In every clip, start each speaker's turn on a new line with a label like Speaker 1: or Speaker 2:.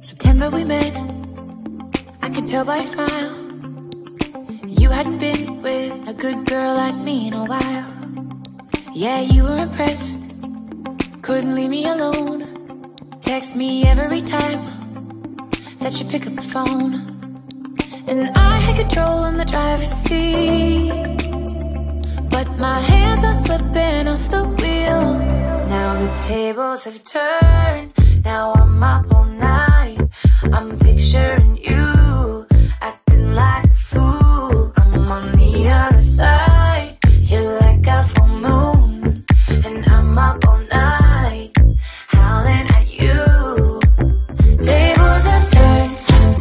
Speaker 1: September we met, I could tell by your smile. You hadn't been with a good girl like me in a while. Yeah, you were impressed, couldn't leave me alone. Text me every time that you pick up the phone. And I had control in the driver's seat, but my hands are slipping off the wheel. Now the tables have turned, now I'm up all night. I'm picturing you, acting like a fool. I'm on the other side, you're like a full moon, and I'm up all night, howling at you. Tables have turned,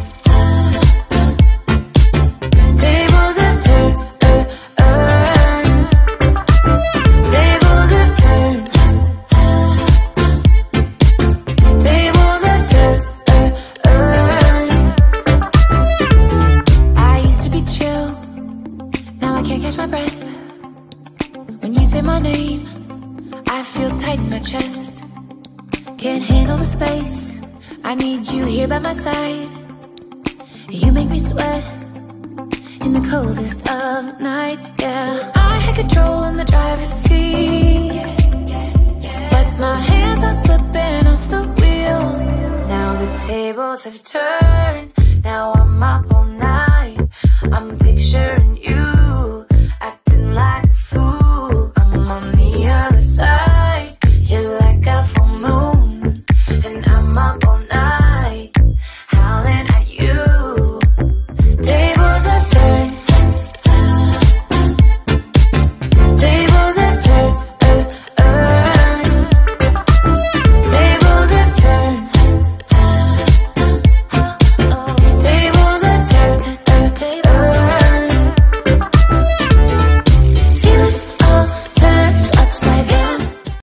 Speaker 1: tables have turned, tables have turned, tables have turned. I used to be chill, now I can't catch my breath. When you say my name, I feel tight in my chest. Can't handle the space, I need you here by my side. You make me sweat in the coldest of nights, yeah. I had control in the driver's seat, but my hands are slipping off the wheel. Now the tables have turned, now I'm up